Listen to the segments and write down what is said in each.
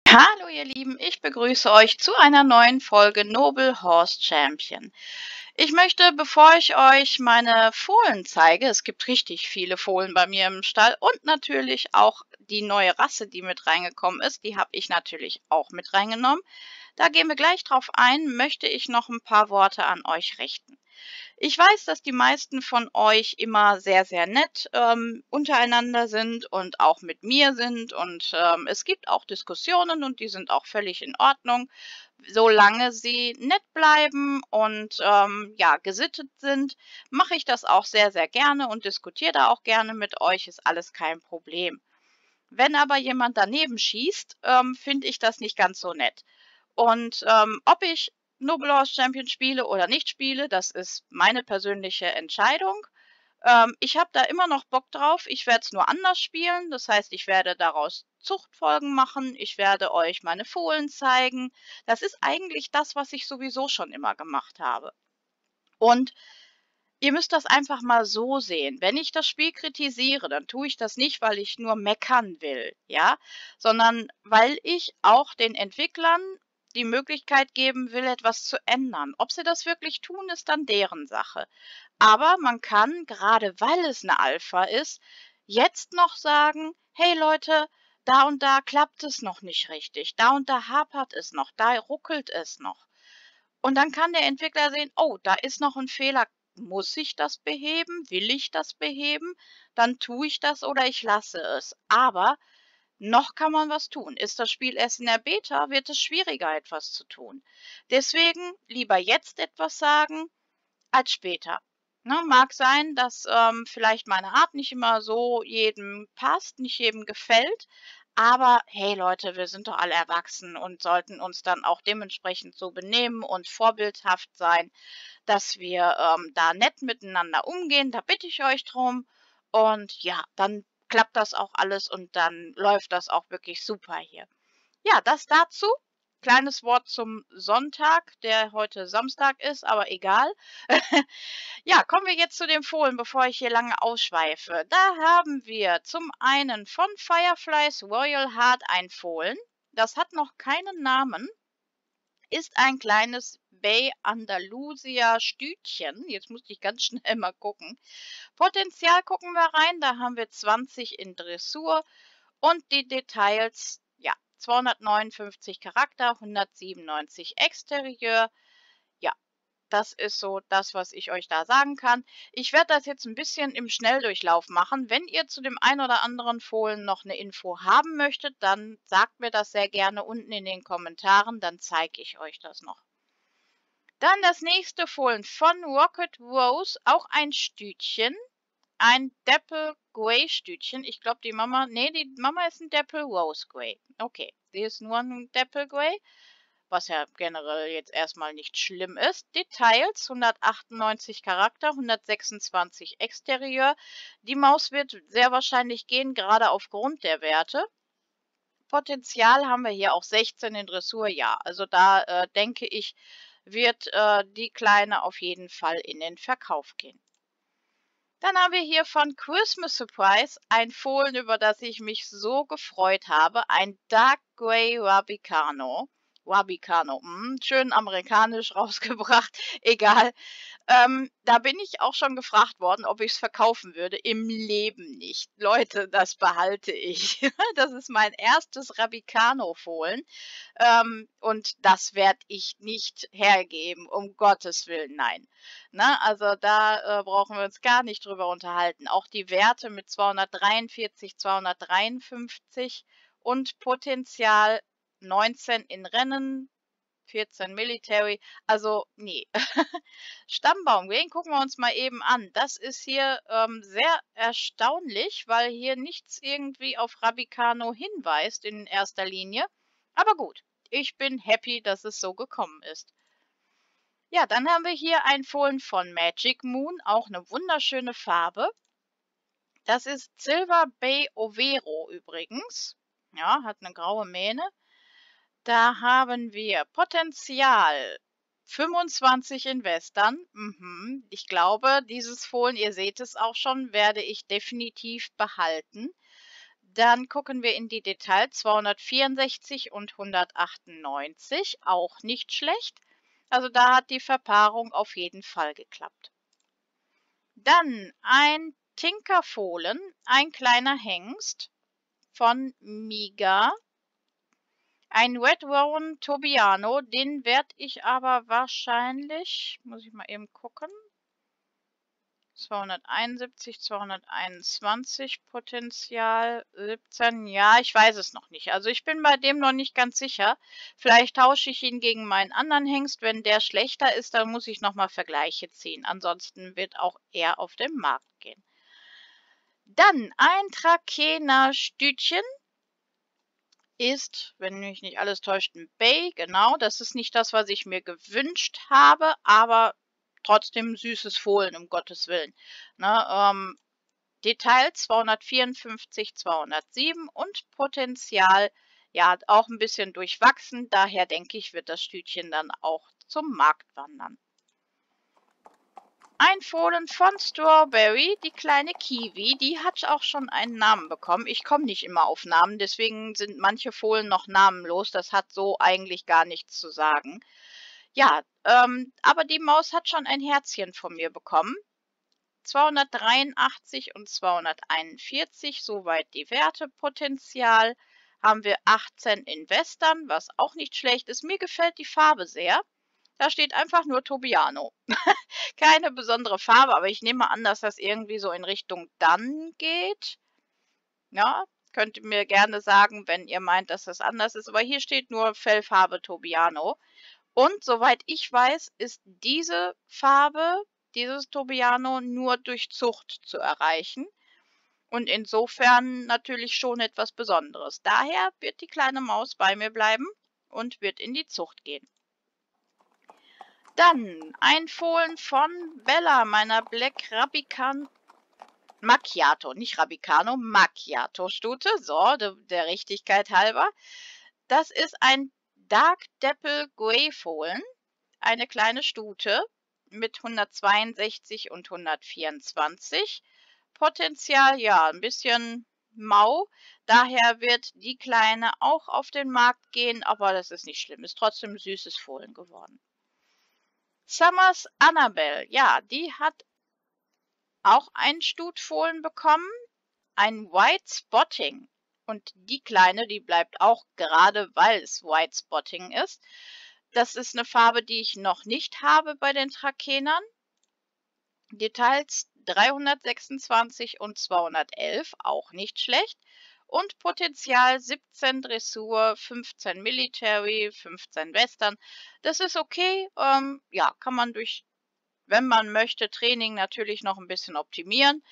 Hallo ihr Lieben, ich begrüße euch zu einer neuen Folge Noble Horse Champion. Ich möchte, bevor ich euch meine Fohlen zeige, es gibt richtig viele Fohlen bei mir im Stall und natürlich auch die neue Rasse, die mit reingekommen ist, die habe ich natürlich auch mit reingenommen. Da gehen wir gleich drauf ein, möchte ich noch ein paar Worte an euch richten. Ich weiß, dass die meisten von euch immer sehr, sehr nett untereinander sind und auch mit mir sind. Und es gibt auch Diskussionen und die sind auch völlig in Ordnung, solange sie nett bleiben und ja, gesittet sind, mache ich das auch sehr, sehr gerne und diskutiere da auch gerne mit euch, ist alles kein Problem. Wenn aber jemand daneben schießt, finde ich das nicht ganz so nett. Und ob ich Noble Horse Champion spiele oder nicht spiele, das ist meine persönliche Entscheidung. Ich habe da immer noch Bock drauf. Ich werde es nur anders spielen. Das heißt, ich werde daraus Zuchtfolgen machen. Ich werde euch meine Fohlen zeigen. Das ist eigentlich das, was ich sowieso schon immer gemacht habe. Und ihr müsst das einfach mal so sehen. Wenn ich das Spiel kritisiere, dann tue ich das nicht, weil ich nur meckern will, ja, sondern weil ich auch den Entwicklern die Möglichkeit geben will, etwas zu ändern. Ob sie das wirklich tun, ist dann deren Sache. Aber man kann, gerade weil es eine Alpha ist, jetzt noch sagen, hey Leute, da und da klappt es noch nicht richtig, da und da hapert es noch, da ruckelt es noch. Und dann kann der Entwickler sehen, oh, da ist noch ein Fehler. Muss ich das beheben? Will ich das beheben? Dann tue ich das oder ich lasse es. Aber noch kann man was tun. Ist das Spiel erst in der Beta, wird es schwieriger, etwas zu tun. Deswegen lieber jetzt etwas sagen als später. Ne, mag sein, dass vielleicht meine Art nicht immer so jedem passt, nicht jedem gefällt. Aber hey Leute, wir sind doch alle erwachsen und sollten uns dann auch dementsprechend so benehmen und vorbildhaft sein, dass wir da nett miteinander umgehen. Da bitte ich euch drum. Und ja, dann klappt das auch alles und dann läuft das auch wirklich super hier. Ja, das dazu. Kleines Wort zum Sonntag, der heute Samstag ist, aber egal. Ja, kommen wir jetzt zu den Fohlen, bevor ich hier lange ausschweife. Da haben wir zum einen von Fireflies Royal Heart ein Fohlen. Das hat noch keinen Namen, ist ein kleines Bay Andalusia Stütchen. Jetzt muss ich ganz schnell mal gucken. Potenzial gucken wir rein. Da haben wir 20 in Dressur und die Details, ja, 259 Charakter, 197 Exterieur. Ja, das ist so das, was ich euch da sagen kann. Ich werde das jetzt ein bisschen im Schnelldurchlauf machen. Wenn ihr zu dem ein oder anderen Fohlen noch eine Info haben möchtet, dann sagt mir das sehr gerne unten in den Kommentaren, dann zeige ich euch das noch. Dann das nächste Fohlen von Rocket Rose, auch ein Stütchen. Ein Dapple Grey Stütchen. Ich glaube, die Mama, nee, die Mama ist ein Dapple Rose Grey. Okay, die ist nur ein Dapple Grey, was ja generell jetzt erstmal nicht schlimm ist. Details, 198 Charakter, 126 Exterieur. Die Maus wird sehr wahrscheinlich gehen, gerade aufgrund der Werte. Potenzial haben wir hier auch 16 in Dressur, ja. Also da denke ich, wird die Kleine auf jeden Fall in den Verkauf gehen. Dann haben wir hier von Christmas Surprise ein Fohlen, über das ich mich so gefreut habe. Ein Dark Grey Rabicano. Rabicano, schön amerikanisch rausgebracht, egal. Da bin ich auch schon gefragt worden, ob ich es verkaufen würde. Im Leben nicht. Leute, das behalte ich. Das ist mein erstes Rabicano-Fohlen. Und das werde ich nicht hergeben, um Gottes Willen, nein. Ne? Also da brauchen wir uns gar nicht drüber unterhalten. Auch die Werte mit 243, 253 und Potenzial 19 in Rennen, 14 Military. Also nee. Stammbaum, den gucken wir uns mal eben an. Das ist hier sehr erstaunlich, weil hier nichts irgendwie auf Rabicano hinweist in erster Linie. Aber gut, ich bin happy, dass es so gekommen ist. Ja, dann haben wir hier ein Fohlen von Magic Moon, auch eine wunderschöne Farbe. Das ist Silver Bay Overo übrigens. Ja, hat eine graue Mähne. Da haben wir Potenzial 25 in Western. Ich glaube, dieses Fohlen, ihr seht es auch schon, werde ich definitiv behalten. Dann gucken wir in die Details. 264 und 198, auch nicht schlecht. Also da hat die Verpaarung auf jeden Fall geklappt. Dann ein Tinkerfohlen, ein kleiner Hengst von Miga. Ein Red Rowan Tobiano, den werde ich aber wahrscheinlich, muss ich mal eben gucken, 271, 221, Potenzial 17, ja, ich weiß es noch nicht. Also ich bin bei dem noch nicht ganz sicher. Vielleicht tausche ich ihn gegen meinen anderen Hengst. Wenn der schlechter ist, dann muss ich nochmal Vergleiche ziehen. Ansonsten wird auch er auf den Markt gehen. Dann ein Trakehner Stütchen ist, wenn mich nicht alles täuscht, ein Bay. Genau, das ist nicht das, was ich mir gewünscht habe, aber trotzdem süßes Fohlen, um Gottes Willen. Ne, Detail 254, 207 und Potenzial, ja, auch ein bisschen durchwachsen. Daher denke ich, wird das Stütchen dann auch zum Markt wandern. Ein Fohlen von Strawberry, die kleine Kiwi, die hat auch schon einen Namen bekommen. Ich komme nicht immer auf Namen, deswegen sind manche Fohlen noch namenlos. Das hat so eigentlich gar nichts zu sagen. Ja, aber die Maus hat schon ein Herzchen von mir bekommen. 283 und 241, soweit die Werte. Potenzial haben wir 18 in Western, was auch nicht schlecht ist. Mir gefällt die Farbe sehr. Da steht einfach nur Tobiano. Keine besondere Farbe, aber ich nehme an, dass das irgendwie so in Richtung Dann geht. Ja, könnt ihr mir gerne sagen, wenn ihr meint, dass das anders ist. Aber hier steht nur Fellfarbe Tobiano. Und soweit ich weiß, ist diese Farbe, dieses Tobiano, nur durch Zucht zu erreichen. Und insofern natürlich schon etwas Besonderes. Daher wird die kleine Maus bei mir bleiben und wird in die Zucht gehen. Dann ein Fohlen von Bella, meiner Black Rabican Macchiato, nicht Rabicano, Macchiato-Stute, so, der Richtigkeit halber. Das ist ein Dark Dapple Grey Fohlen, eine kleine Stute mit 162 und 124. Potenzial, ja, ein bisschen mau. Daher wird die Kleine auch auf den Markt gehen, aber das ist nicht schlimm. Ist trotzdem ein süßes Fohlen geworden. Summers Annabelle, ja, die hat auch einen Stutfohlen bekommen, ein White Spotting. Und die Kleine, die bleibt auch gerade, weil es White Spotting ist. Das ist eine Farbe, die ich noch nicht habe bei den Trakenern. Details 326 und 211, auch nicht schlecht. Und Potenzial 17 Dressur, 15 Military, 15 Western. Das ist okay. Ja, kann man durch, wenn man möchte, Training natürlich noch ein bisschen optimieren.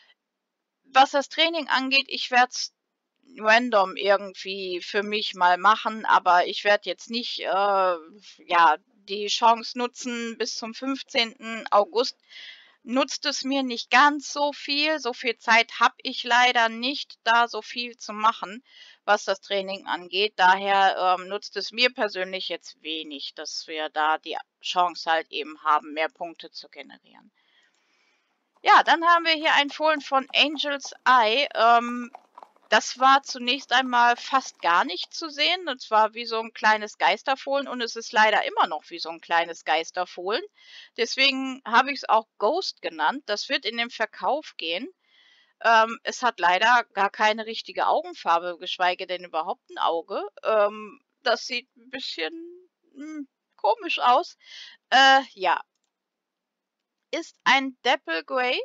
Was das Training angeht, ich werde es random irgendwie für mich mal machen, aber ich werde jetzt nicht ja, die Chance nutzen bis zum 15. August. Nutzt es mir nicht ganz so viel. So viel Zeit habe ich leider nicht, da so viel zu machen, was das Training angeht. Daher nutzt es mir persönlich jetzt wenig, dass wir da die Chance halt eben haben, mehr Punkte zu generieren. Ja, dann haben wir hier ein Fohlen von Angel's Eye. Das war zunächst einmal fast gar nicht zu sehen. Das war wie so ein kleines Geisterfohlen und es ist leider immer noch wie so ein kleines Geisterfohlen. Deswegen habe ich es auch Ghost genannt. Das wird in den Verkauf gehen. Es hat leider gar keine richtige Augenfarbe, geschweige denn überhaupt ein Auge. Das sieht ein bisschen komisch aus. Ja, ist ein Dapple Grey.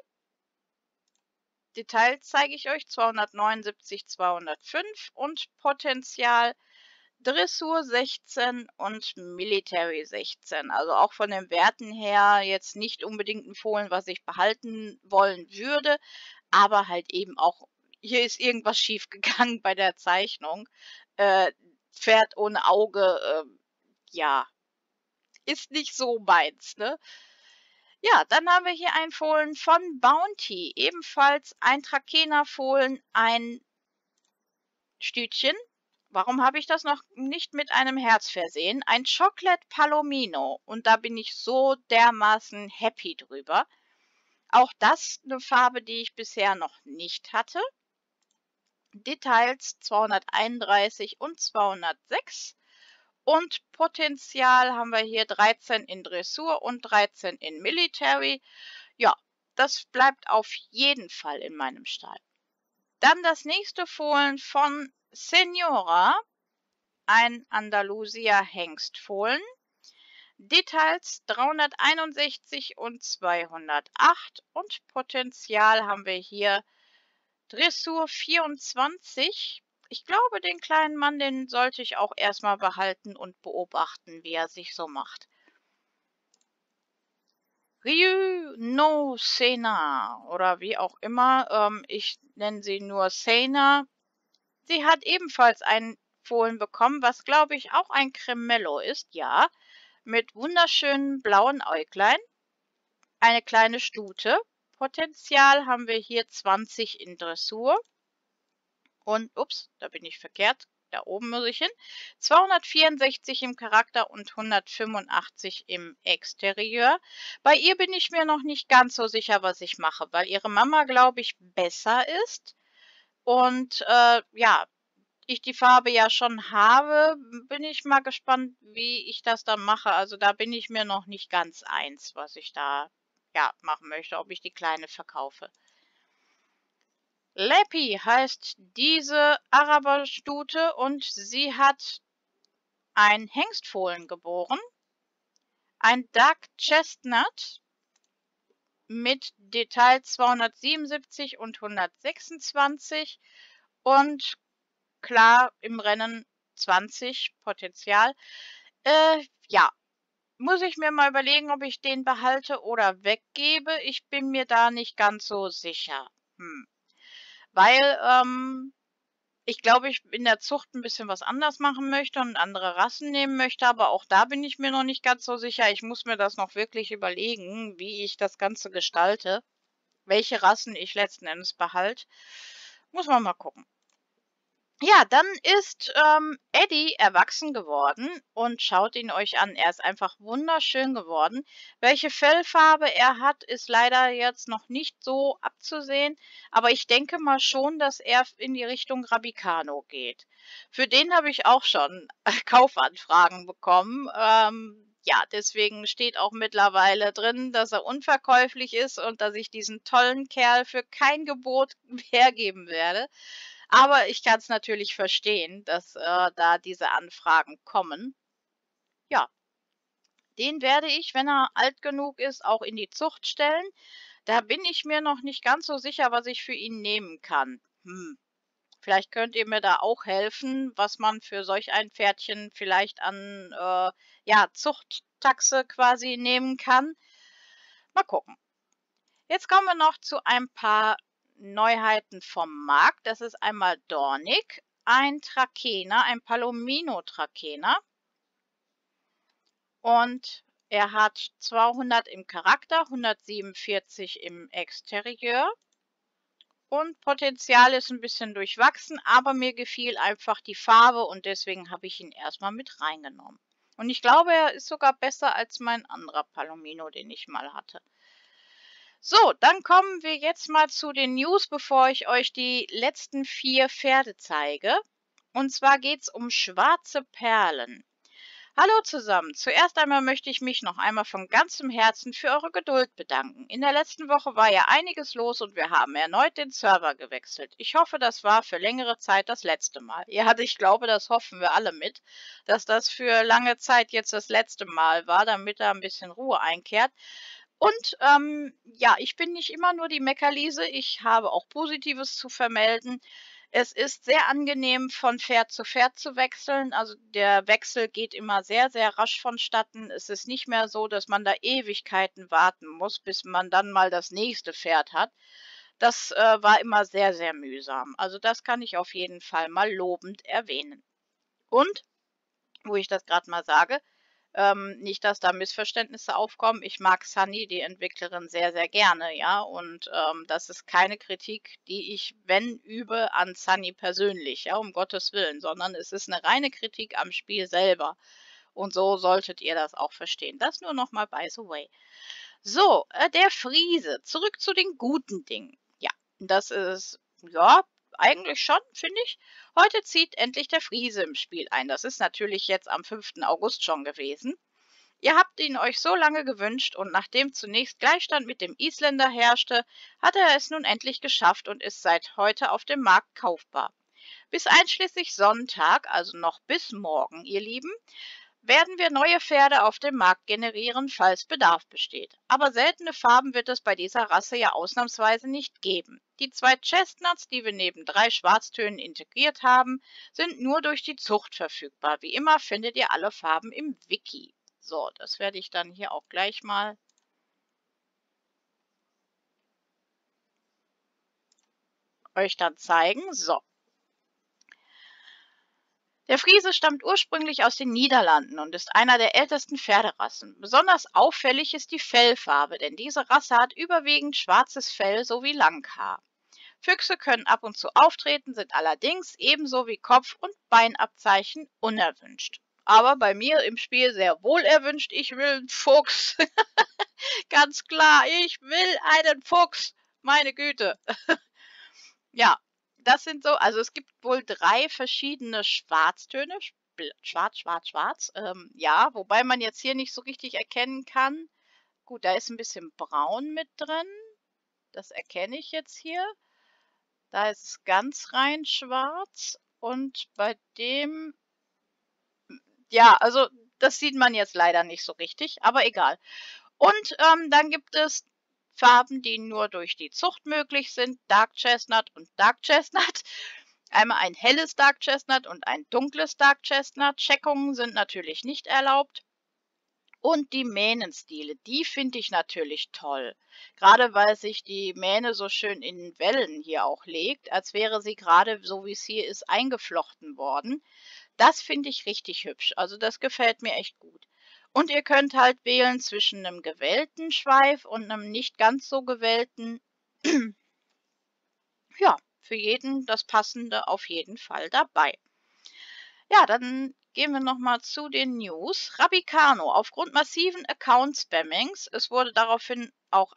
Details zeige ich euch, 279, 205 und Potenzial Dressur 16 und Military 16. Also auch von den Werten her jetzt nicht unbedingt ein Fohlen, was ich behalten wollen würde, aber halt eben auch, hier ist irgendwas schief gegangen bei der Zeichnung. Pferd ohne Auge, ja, ist nicht so meins, ne? Ja, dann haben wir hier ein Fohlen von Bounty, ebenfalls ein Trakehner-Fohlen, ein Stütchen. Warum habe ich das noch nicht mit einem Herz versehen? Ein Chocolate Palomino und da bin ich so dermaßen happy drüber. Auch das eine Farbe, die ich bisher noch nicht hatte. Details 231 und 206. Und Potenzial haben wir hier 13 in Dressur und 13 in Military. Ja, das bleibt auf jeden Fall in meinem Stall. Dann das nächste Fohlen von Senora, ein Andalusia Hengstfohlen. Details 361 und 208 und Potenzial haben wir hier Dressur 24. Ich glaube, den kleinen Mann, den sollte ich auch erstmal behalten und beobachten, wie er sich so macht. Ryu no Sena oder wie auch immer, ich nenne sie nur Sena. Sie hat ebenfalls ein Fohlen bekommen, was glaube ich auch ein Cremello ist, ja, mit wunderschönen blauen Äuglein, eine kleine Stute. Potenzial haben wir hier 20 in Dressur und, ups, da bin ich verkehrt, da oben muss ich hin, 264 im Charakter und 185 im Exterieur. Bei ihr bin ich mir noch nicht ganz so sicher, was ich mache, weil ihre Mama, glaube ich, besser ist. Und ja, ich die Farbe ja schon habe, bin ich mal gespannt, wie ich das dann mache. Also da bin ich mir noch nicht ganz eins, was ich da ja machen möchte, ob ich die kleine verkaufe. Leppy heißt diese Araberstute und sie hat ein Hengstfohlen geboren, ein Dark Chestnut mit Detail 277 und 126 und klar im Rennen 20 Potenzial. Ja, muss ich mir mal überlegen, ob ich den behalte oder weggebe. Ich bin mir da nicht ganz so sicher. Weil ich glaube, ich in der Zucht ein bisschen was anders machen möchte und andere Rassen nehmen möchte, aber auch da bin ich mir noch nicht ganz so sicher. Ich muss mir das noch wirklich überlegen, wie ich das Ganze gestalte, welche Rassen ich letzten Endes behalte. Muss man mal gucken. Ja, dann ist Eddie erwachsen geworden und schaut ihn euch an. Er ist einfach wunderschön geworden. Welche Fellfarbe er hat, ist leider jetzt noch nicht so abzusehen, aber ich denke mal schon, dass er in die Richtung Rabicano geht. Für den habe ich auch schon Kaufanfragen bekommen. Ja, deswegen steht auch mittlerweile drin, dass er unverkäuflich ist und dass ich diesen tollen Kerl für kein Gebot hergeben werde. Aber ich kann es natürlich verstehen, dass da diese Anfragen kommen. Ja, den werde ich, wenn er alt genug ist, auch in die Zucht stellen. Da bin ich mir noch nicht ganz so sicher, was ich für ihn nehmen kann. Vielleicht könnt ihr mir da auch helfen, was man für solch ein Pferdchen vielleicht an ja, Zuchttaxe quasi nehmen kann. Mal gucken. Jetzt kommen wir noch zu ein paar Neuheiten vom Markt. Das ist einmal Dornick, ein Trakehner, ein Palomino-Trakehner. Und er hat 200 im Charakter, 147 im Exterieur. Und Potenzial ist ein bisschen durchwachsen, aber mir gefiel einfach die Farbe und deswegen habe ich ihn erstmal mit reingenommen. Und ich glaube, er ist sogar besser als mein anderer Palomino, den ich mal hatte. So, dann kommen wir jetzt mal zu den News, bevor ich euch die letzten 4 Pferde zeige. Und zwar geht es um schwarze Perlen. Hallo zusammen, zuerst einmal möchte ich mich noch einmal von ganzem Herzen für eure Geduld bedanken. In der letzten Woche war ja einiges los und wir haben erneut den Server gewechselt. Ich hoffe, das war für längere Zeit das letzte Mal. Ja, ich glaube, das hoffen wir alle mit, dass das für lange Zeit jetzt das letzte Mal war, damit da ein bisschen Ruhe einkehrt. Und ja, ich bin nicht immer nur die Meckerliese, ich habe auch Positives zu vermelden. Es ist sehr angenehm, von Pferd zu wechseln. Also der Wechsel geht immer sehr, sehr rasch vonstatten. Es ist nicht mehr so, dass man da Ewigkeiten warten muss, bis man dann mal das nächste Pferd hat. Das war immer sehr, sehr mühsam. Also das kann ich auf jeden Fall mal lobend erwähnen. Und, wo ich das gerade mal sage, nicht, dass da Missverständnisse aufkommen. Ich mag Sunny, die Entwicklerin, sehr, sehr gerne, ja. Und das ist keine Kritik, die ich, wenn, übe an Sunny persönlich, ja, um Gottes Willen, sondern es ist eine reine Kritik am Spiel selber. Und so solltet ihr das auch verstehen. Das nur nochmal by the way. So, der Friese. Zurück zu den guten Dingen. Ja, das ist, ja, eigentlich schon, finde ich. Heute zieht endlich der Friese im Spiel ein. Das ist natürlich jetzt am 5. August schon gewesen. Ihr habt ihn euch so lange gewünscht und nachdem zunächst Gleichstand mit dem Isländer herrschte, hat er es nun endlich geschafft und ist seit heute auf dem Markt kaufbar. Bis einschließlich Sonntag, also noch bis morgen, ihr Lieben, werden wir neue Pferde auf dem Markt generieren, falls Bedarf besteht. Aber seltene Farben wird es bei dieser Rasse ja ausnahmsweise nicht geben. Die 2 Chestnuts, die wir neben 3 Schwarztönen integriert haben, sind nur durch die Zucht verfügbar. Wie immer findet ihr alle Farben im Wiki. So, das werde ich dann hier auch gleich mal euch dann zeigen. So. Der Friese stammt ursprünglich aus den Niederlanden und ist einer der ältesten Pferderassen. Besonders auffällig ist die Fellfarbe, denn diese Rasse hat überwiegend schwarzes Fell sowie Langhaar. Füchse können ab und zu auftreten, sind allerdings ebenso wie Kopf- und Beinabzeichen unerwünscht. Aber bei mir im Spiel sehr wohl erwünscht, ich will einen Fuchs. Ganz klar, ich will einen Fuchs. Meine Güte. Ja, das sind so, also es gibt wohl 3 verschiedene Schwarztöne. Schwarz, schwarz, schwarz. Ja, wobei man jetzt hier nicht so richtig erkennen kann. Gut, da ist ein bisschen braun mit drin. Das erkenne ich jetzt hier. Da ist es ganz rein schwarz. Und bei dem, ja, also das sieht man jetzt leider nicht so richtig, aber egal. Und dann gibt es Farben, die nur durch die Zucht möglich sind, Dark Chestnut und Dark Chestnut. Einmal ein helles Dark Chestnut und ein dunkles Dark Chestnut. Checkungen sind natürlich nicht erlaubt. Und die Mähnenstile, die finde ich natürlich toll. Gerade weil sich die Mähne so schön in Wellen hier auch legt, als wäre sie gerade, so wie es hier ist, eingeflochten worden. Das finde ich richtig hübsch. Also das gefällt mir echt gut. Und ihr könnt halt wählen zwischen einem gewellten Schweif und einem nicht ganz so gewellten. Ja, für jeden das Passende auf jeden Fall dabei. Ja, dann gehen wir nochmal zu den News. Rabicano, aufgrund massiven Account-Spammings, es wurde daraufhin auch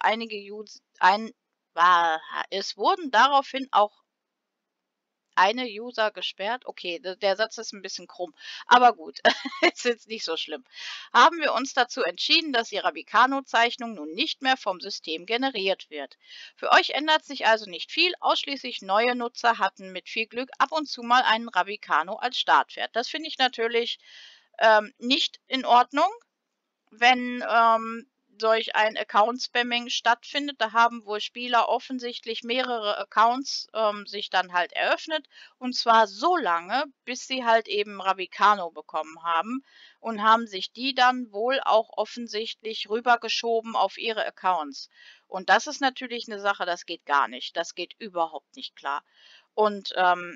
es wurden daraufhin auch eine User gesperrt. Okay, der Satz ist ein bisschen krumm, aber gut, ist jetzt nicht so schlimm. Haben wir uns dazu entschieden, dass die Rabicano-Zeichnung nun nicht mehr vom System generiert wird. Für euch ändert sich also nicht viel, ausschließlich neue Nutzer hatten mit viel Glück ab und zu mal einen Rabicano als Startpferd. Das finde ich natürlich nicht in Ordnung, wenn solch ein Account-Spamming stattfindet. Da haben wohl Spieler offensichtlich mehrere Accounts sich dann halt eröffnet. Und zwar so lange, bis sie halt eben Rabicano bekommen haben. Und haben sich die dann wohl auch offensichtlich rübergeschoben auf ihre Accounts. Und das ist natürlich eine Sache, das geht gar nicht. Das geht überhaupt nicht klar. Und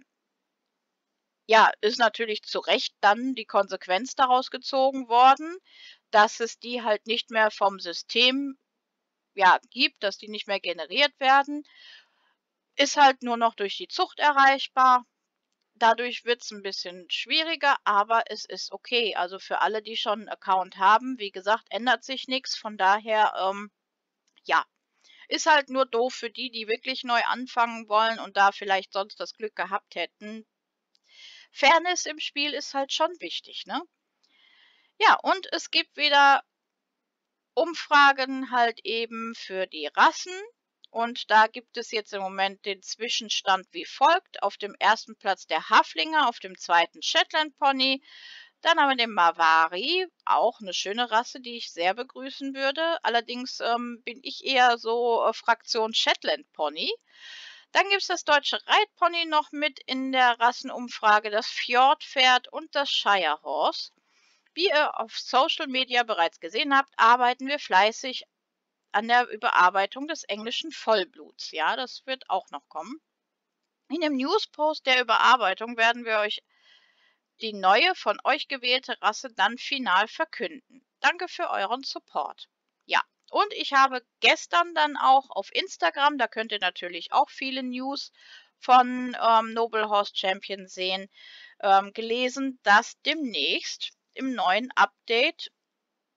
ja, ist natürlich zu Recht dann die Konsequenz daraus gezogen worden, dass es die halt nicht mehr vom System, ja, gibt, dass die nicht mehr generiert werden. Ist halt nur noch durch die Zucht erreichbar. Dadurch wird es ein bisschen schwieriger, aber es ist okay. Also für alle, die schon 'n Account haben, wie gesagt, ändert sich nichts. Von daher, ja, ist halt nur doof für die, die wirklich neu anfangen wollen und da vielleicht sonst das Glück gehabt hätten. Fairness im Spiel ist halt schon wichtig, ne? Ja, und es gibt wieder Umfragen halt eben für die Rassen. Und da gibt es jetzt im Moment den Zwischenstand wie folgt. Auf dem ersten Platz der Haflinger, auf dem zweiten Shetland Pony. Dann haben wir den Mavari, auch eine schöne Rasse, die ich sehr begrüßen würde. Allerdings bin ich eher so Fraktion Shetland Pony. Dann gibt es das deutsche Reitpony noch mit in der Rassenumfrage, das Fjordpferd und das Shire Horse. Wie ihr auf Social Media bereits gesehen habt, arbeiten wir fleißig an der Überarbeitung des englischen Vollbluts. Ja, das wird auch noch kommen. In dem Newspost der Überarbeitung werden wir euch die neue von euch gewählte Rasse dann final verkünden. Danke für euren Support. Ja, und ich habe gestern dann auch auf Instagram, da könnt ihr natürlich auch viele News von Noble Horse Champion sehen, gelesen, dass demnächst im neuen Update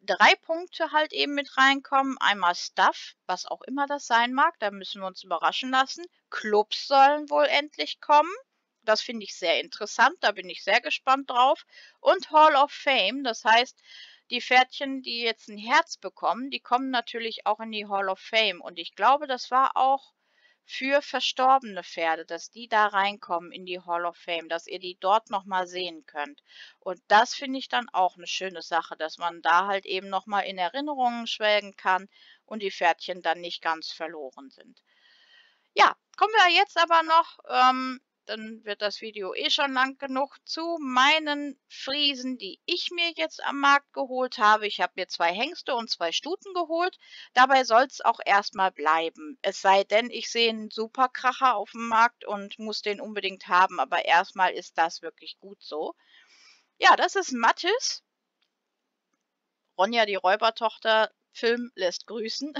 3 Punkte halt eben mit reinkommen. Einmal Stuff, was auch immer das sein mag, da müssen wir uns überraschen lassen. Clubs sollen wohl endlich kommen. Das finde ich sehr interessant, da bin ich sehr gespannt drauf. Und Hall of Fame, das heißt, die Pferdchen, die jetzt ein Herz bekommen, die kommen natürlich auch in die Hall of Fame. Und ich glaube, das war auch für verstorbene Pferde, dass die da reinkommen in die Hall of Fame, dass ihr die dort nochmal sehen könnt. Und das finde ich dann auch eine schöne Sache, dass man da halt eben nochmal in Erinnerungen schwelgen kann und die Pferdchen dann nicht ganz verloren sind. Ja, kommen wir jetzt aber noch, dann wird das Video eh schon lang genug, zu meinen Friesen, die ich mir jetzt am Markt geholt habe. Ich habe mir 2 Hengste und 2 Stuten geholt. Dabei soll es auch erstmal bleiben. Es sei denn, ich sehe einen Superkracher auf dem Markt und muss den unbedingt haben. Aber erstmal ist das wirklich gut so. Ja, das ist Mattis. Ronja, die Räubertochter, Film lässt grüßen.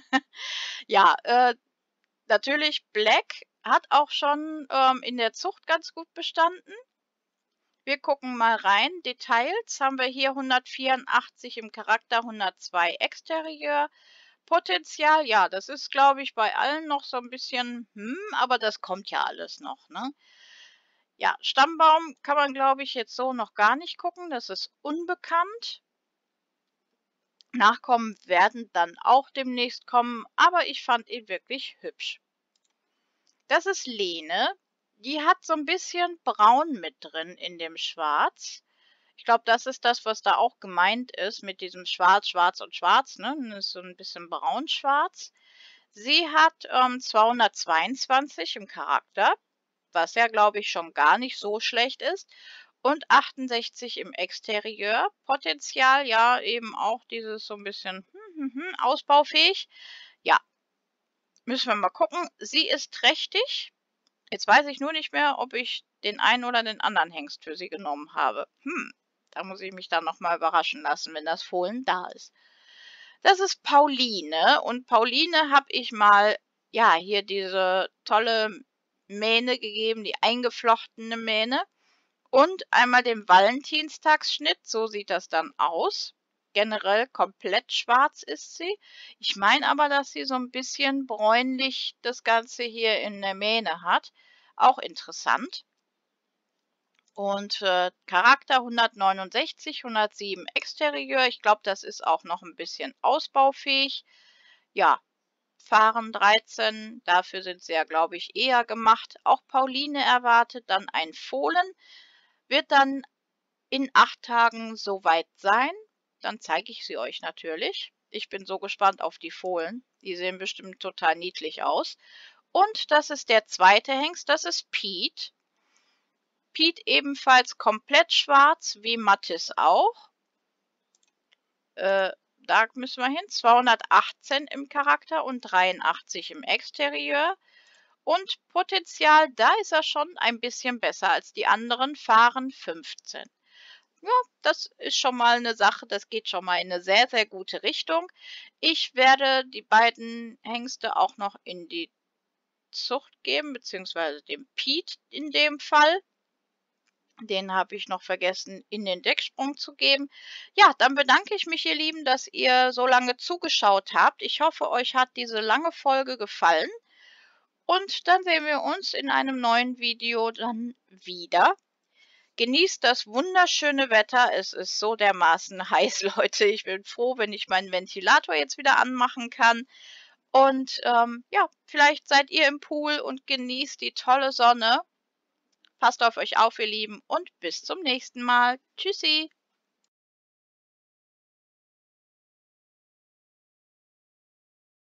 Ja, natürlich, Black hat auch schon in der Zucht ganz gut bestanden. Wir gucken mal rein. Details haben wir hier 184 im Charakter, 102 Exterieur. Potenzial, ja, das ist, glaube ich, bei allen noch so ein bisschen, aber das kommt ja alles noch, ne? Ja, Stammbaum kann man, glaube ich, jetzt so noch gar nicht gucken. Das ist unbekannt. Nachkommen werden dann auch demnächst kommen, aber ich fand ihn wirklich hübsch. Das ist Lene. Die hat so ein bisschen Braun mit drin in dem Schwarz. Ich glaube, das ist das, was da auch gemeint ist mit diesem Schwarz, Schwarz und Schwarz, ne? Das ist so ein bisschen braun-schwarz. Sie hat 222 im Charakter, was ja, glaube ich, schon gar nicht so schlecht ist. Und 68 im Exterieur. Potenzial, ja, eben auch dieses so ein bisschen ausbaufähig. Ja, müssen wir mal gucken. Sie ist trächtig. Jetzt weiß ich nur nicht mehr, ob ich den einen oder den anderen Hengst für sie genommen habe. Da muss ich mich dann nochmal überraschen lassen, wenn das Fohlen da ist. Das ist Pauline. Und Pauline habe ich mal, ja, hier diese tolle Mähne gegeben, die eingeflochtene Mähne. Und einmal den Valentinstagsschnitt, so sieht das dann aus. Generell komplett schwarz ist sie. Ich meine aber, dass sie so ein bisschen bräunlich das Ganze hier in der Mähne hat. Auch interessant. Und Charakter 169, 107 Exterieur. Ich glaube, das ist auch noch ein bisschen ausbaufähig. Ja, Fahren 13, dafür sind sie ja, glaube ich, eher gemacht. Auch Pauline erwartet dann ein Fohlen. Wird dann in 8 Tagen soweit sein. Dann zeige ich sie euch natürlich. Ich bin so gespannt auf die Fohlen. Die sehen bestimmt total niedlich aus. Und das ist der zweite Hengst, das ist Pete. Pete ebenfalls komplett schwarz, wie Mattis auch. Da müssen wir hin. 218 im Charakter und 83 im Exterieur. Und Potenzial, da ist er schon ein bisschen besser als die anderen. Fahren 15. Ja, das ist schon mal eine Sache, das geht schon mal in eine sehr, sehr gute Richtung. Ich werde die beiden Hengste auch noch in die Zucht geben, beziehungsweise dem Pete in dem Fall. Den habe ich noch vergessen, in den Decksprung zu geben. Ja, dann bedanke ich mich, ihr Lieben, dass ihr so lange zugeschaut habt. Ich hoffe, euch hat diese lange Folge gefallen. Und dann sehen wir uns in einem neuen Video dann wieder. Genießt das wunderschöne Wetter. Es ist so dermaßen heiß, Leute. Ich bin froh, wenn ich meinen Ventilator jetzt wieder anmachen kann. Und ja, vielleicht seid ihr im Pool und genießt die tolle Sonne. Passt auf euch auf, ihr Lieben, und bis zum nächsten Mal. Tschüssi!